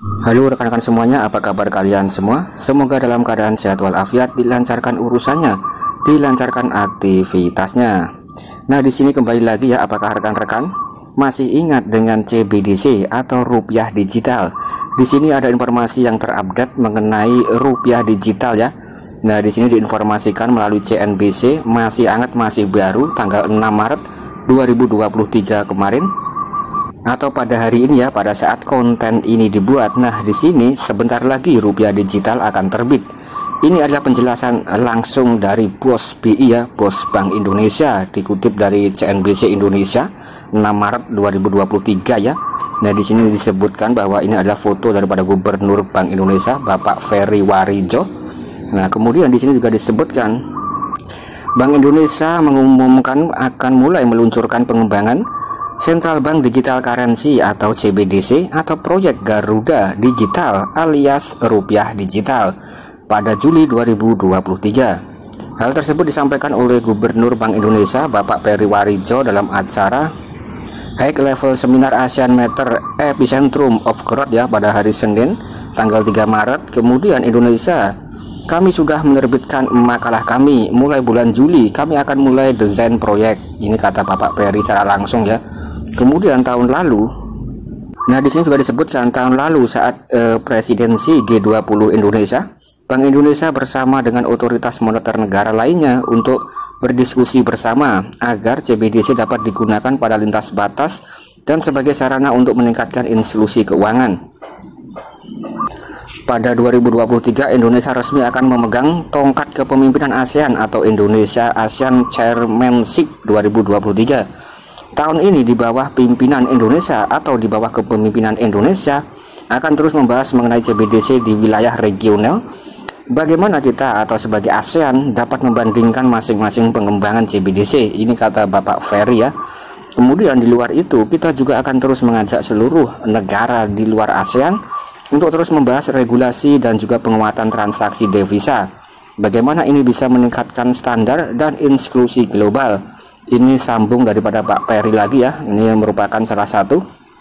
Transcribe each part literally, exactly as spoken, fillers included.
Halo rekan-rekan semuanya, apa kabar kalian semua? Semoga dalam keadaan sehat walafiat, dilancarkan urusannya, dilancarkan aktivitasnya. Nah, di sini kembali lagi ya, apakah rekan-rekan masih ingat dengan C B D C atau rupiah digital? Di sini ada informasi yang terupdate mengenai rupiah digital ya. Nah, di sini diinformasikan melalui C N B C, masih hangat, masih baru, tanggal enam Maret dua ribu dua puluh tiga kemarin, atau pada hari ini ya, pada saat konten ini dibuat. Nah, di sini sebentar lagi rupiah digital akan terbit. Ini adalah penjelasan langsung dari Bos B I ya, Bos Bank Indonesia, dikutip dari C N B C Indonesia enam Maret dua ribu dua puluh tiga ya. Nah, di sini disebutkan bahwa ini adalah foto daripada Gubernur Bank Indonesia Bapak Ferry Warijo. Nah, kemudian di sini juga disebutkan Bank Indonesia mengumumkan akan mulai meluncurkan pengembangan Central Bank Digital Currency atau C B D C atau proyek Garuda Digital alias rupiah digital pada Juli dua ribu dua puluh tiga. Hal tersebut disampaikan oleh Gubernur Bank Indonesia Bapak Ferry Warijo dalam acara High Level Seminar ASEAN Matter Epicentrum of Growth ya pada hari Senin tanggal tiga Maret. Kemudian Indonesia, kami sudah menerbitkan makalah kami mulai bulan Juli, kami akan mulai desain proyek. Ini kata Bapak Ferry secara langsung ya. Kemudian tahun lalu, nah di sini juga disebutkan tahun lalu saat eh, presidensi G dua puluh Indonesia, Bank Indonesia bersama dengan otoritas moneter negara lainnya untuk berdiskusi bersama agar C B D C dapat digunakan pada lintas batas dan sebagai sarana untuk meningkatkan inklusi keuangan. Pada dua ribu dua puluh tiga, Indonesia resmi akan memegang tongkat kepemimpinan ASEAN atau Indonesia ASEAN Chairmanship dua ribu dua puluh tiga. Tahun ini di bawah pimpinan Indonesia atau di bawah kepemimpinan Indonesia akan terus membahas mengenai C B D C di wilayah regional. Bagaimana kita atau sebagai ASEAN dapat membandingkan masing-masing pengembangan C B D C, ini kata Bapak Ferry ya. Kemudian di luar itu kita juga akan terus mengajak seluruh negara di luar ASEAN untuk terus membahas regulasi dan juga penguatan transaksi devisa. Bagaimana ini bisa meningkatkan standar dan inklusi global. Ini sambung daripada Pak Ferry lagi ya. Ini merupakan salah satu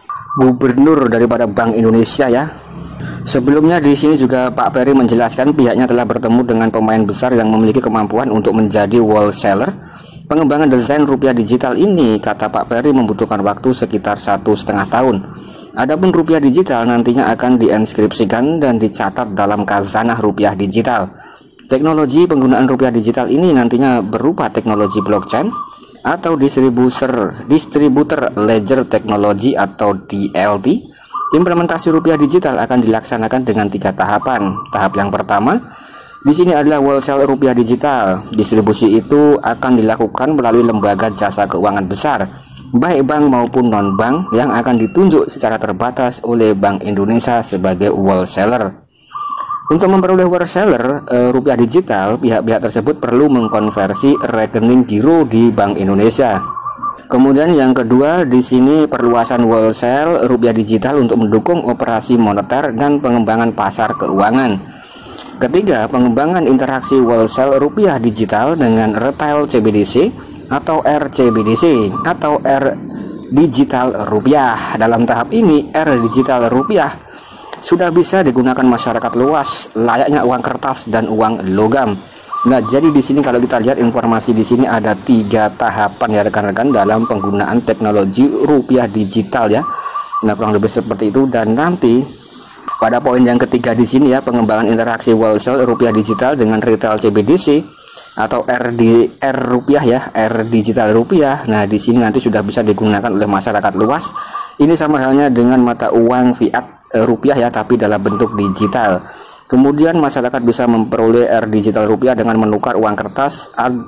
gubernur daripada Bank Indonesia ya. Sebelumnya di sini juga Pak Ferry menjelaskan pihaknya telah bertemu dengan pemain besar yang memiliki kemampuan untuk menjadi wholesaler. Pengembangan desain rupiah digital ini, kata Pak Ferry, membutuhkan waktu sekitar satu setengah tahun. Adapun rupiah digital nantinya akan diinskripsikan dan dicatat dalam khazanah rupiah digital. Teknologi penggunaan rupiah digital ini nantinya berupa teknologi blockchain atau distributor distributor ledger technology atau D L T. Implementasi rupiah digital akan dilaksanakan dengan tiga tahapan. Tahap yang pertama di sini adalah wholesale rupiah digital. Distribusi itu akan dilakukan melalui lembaga jasa keuangan besar, baik bank maupun non bank, yang akan ditunjuk secara terbatas oleh Bank Indonesia sebagai wholesaler. Untuk memperoleh wholesaler e, rupiah digital, pihak-pihak tersebut perlu mengkonversi rekening giro di Bank Indonesia. Kemudian yang kedua di sini perluasan wholesale rupiah digital untuk mendukung operasi moneter dan pengembangan pasar keuangan. Ketiga, pengembangan interaksi wholesale rupiah digital dengan retail C B D C atau R C B D C atau R digital rupiah. Dalam tahap ini R digital rupiah sudah bisa digunakan masyarakat luas layaknya uang kertas dan uang logam. Nah, jadi di sini kalau kita lihat informasi di sini ada tiga tahapan ya rekan-rekan dalam penggunaan teknologi rupiah digital ya. Nah, kurang lebih seperti itu. Dan nanti pada poin yang ketiga di sini ya, pengembangan interaksi wholesale rupiah digital dengan retail C B D C atau R D R rupiah ya, R digital rupiah. Nah, di sini nanti sudah bisa digunakan oleh masyarakat luas. Ini sama halnya dengan mata uang fiat rupiah ya, tapi dalam bentuk digital. Kemudian masyarakat bisa memperoleh R digital rupiah dengan menukar uang kertas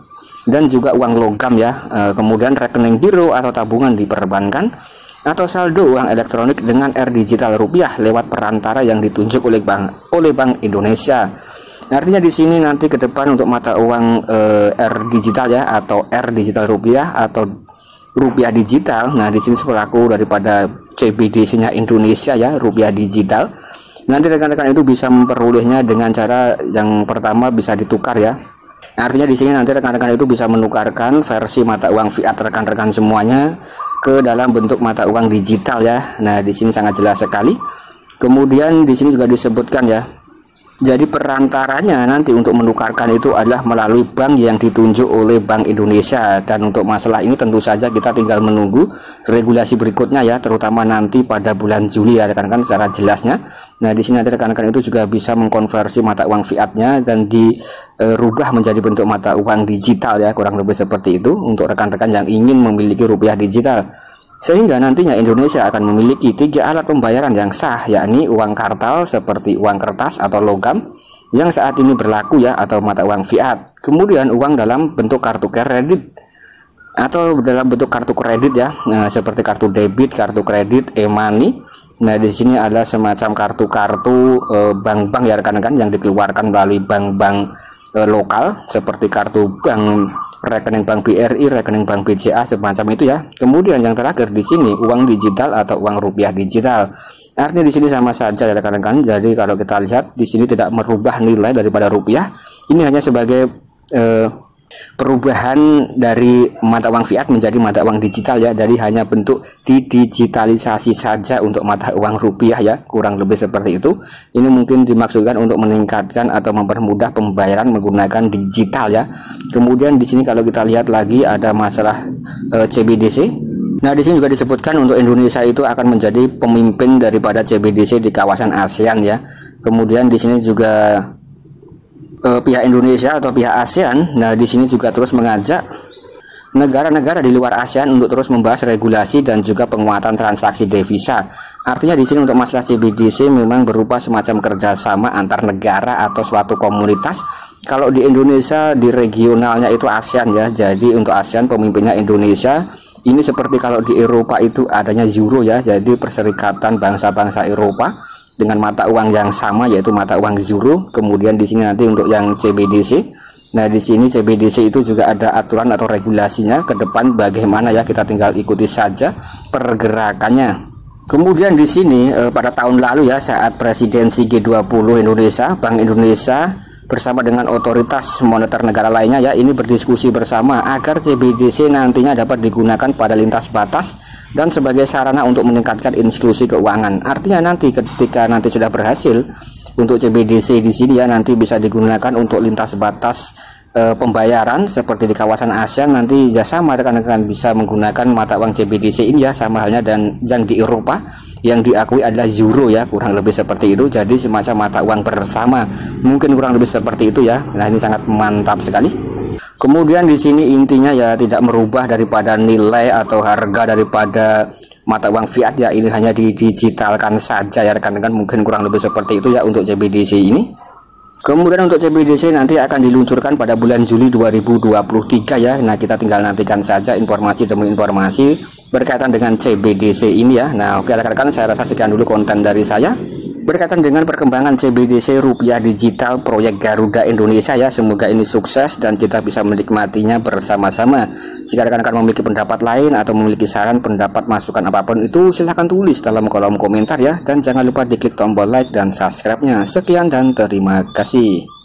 dan juga uang logam ya. Kemudian rekening giro atau tabungan di perbankan atau saldo uang elektronik dengan R digital rupiah lewat perantara yang ditunjuk oleh Bank oleh Bank Indonesia. Artinya di sini nanti ke depan untuk mata uang eh, R digital ya atau R digital rupiah atau rupiah digital. Nah, di sini selaku daripada C B D C-nya Indonesia ya, rupiah digital. Nanti rekan-rekan itu bisa memperolehnya dengan cara yang pertama bisa ditukar ya. Artinya di sini nanti rekan-rekan itu bisa menukarkan versi mata uang fiat rekan-rekan semuanya ke dalam bentuk mata uang digital ya. Nah, di sini sangat jelas sekali. Kemudian di sini juga disebutkan ya, jadi perantaranya nanti untuk menukarkan itu adalah melalui bank yang ditunjuk oleh Bank Indonesia. Dan untuk masalah ini tentu saja kita tinggal menunggu regulasi berikutnya ya, terutama nanti pada bulan Juli ya rekan-rekan secara jelasnya. Nah di sini nanti rekan-rekan itu juga bisa mengkonversi mata uang fiatnya dan dirubah menjadi bentuk mata uang digital ya, kurang lebih seperti itu untuk rekan-rekan yang ingin memiliki rupiah digital. Sehingga nantinya Indonesia akan memiliki tiga alat pembayaran yang sah, yakni uang kartal seperti uang kertas atau logam yang saat ini berlaku ya, atau mata uang fiat. Kemudian uang dalam bentuk kartu kredit atau dalam bentuk kartu kredit ya, nah, seperti kartu debit, kartu kredit, e-money. Nah di sini adalah semacam kartu-kartu bank-bank ya rekan-rekan yang dikeluarkan melalui bank-bank lokal seperti kartu bank, rekening bank B R I, rekening bank B C A, semacam itu ya. Kemudian yang terakhir di sini uang digital atau uang rupiah digital. Artinya di sini sama saja ya rekan-rekan. Jadi kalau kita lihat di sini tidak merubah nilai daripada rupiah. Ini hanya sebagai eh, perubahan dari mata uang fiat menjadi mata uang digital ya, dari hanya bentuk didigitalisasi saja untuk mata uang rupiah ya, kurang lebih seperti itu. Ini mungkin dimaksudkan untuk meningkatkan atau mempermudah pembayaran menggunakan digital ya. Kemudian di sini kalau kita lihat lagi ada masalah e, C B D C. Nah di sini juga disebutkan untuk Indonesia itu akan menjadi pemimpin daripada C B D C di kawasan ASEAN ya. Kemudian di sini juga Uh, pihak Indonesia atau pihak ASEAN, nah di sini juga terus mengajak negara-negara di luar ASEAN untuk terus membahas regulasi dan juga penguatan transaksi devisa. Artinya di sini untuk masalah C B D C memang berupa semacam kerjasama antar negara atau suatu komunitas. Kalau di Indonesia di regionalnya itu ASEAN ya, jadi untuk ASEAN pemimpinnya Indonesia. Ini seperti kalau di Eropa itu adanya Euro ya, jadi perserikatan bangsa-bangsa Eropa dengan mata uang yang sama yaitu mata uang euro. Kemudian di sini nanti untuk yang C B D C, nah di sini C B D C itu juga ada aturan atau regulasinya ke depan bagaimana ya, kita tinggal ikuti saja pergerakannya. Kemudian di sini eh, pada tahun lalu ya, saat presidensi G dua puluh Indonesia, Bank Indonesia bersama dengan otoritas moneter negara lainnya ya, ini berdiskusi bersama agar C B D C nantinya dapat digunakan pada lintas batas dan sebagai sarana untuk meningkatkan inklusi keuangan. Artinya nanti ketika nanti sudah berhasil untuk C B D C di sini ya, nanti bisa digunakan untuk lintas batas e, pembayaran seperti di kawasan ASEAN. Nanti ya sama rekan-rekan bisa menggunakan mata uang C B D C ini ya, sama halnya dan yang di Eropa yang diakui adalah euro ya, kurang lebih seperti itu. Jadi semacam mata uang bersama, mungkin kurang lebih seperti itu ya. Nah ini sangat mantap sekali. Kemudian di sini intinya ya tidak merubah daripada nilai atau harga daripada mata uang fiat ya, ini hanya didigitalkan saja ya rekan-rekan, mungkin kurang lebih seperti itu ya untuk C B D C ini. Kemudian untuk C B D C nanti akan diluncurkan pada bulan Juli dua ribu dua puluh tiga ya. Nah kita tinggal nantikan saja informasi demi informasi berkaitan dengan C B D C ini ya. Nah oke rekan-rekan, saya rasa sekian dulu konten dari saya berkaitan dengan perkembangan C B D C rupiah digital proyek Garuda Indonesia ya. Semoga ini sukses dan kita bisa menikmatinya bersama-sama. Jika rekan-rekan memiliki pendapat lain atau memiliki saran, pendapat, masukan apapun itu silahkan tulis dalam kolom komentar ya. Dan jangan lupa diklik tombol like dan subscribe-nya. Sekian dan terima kasih.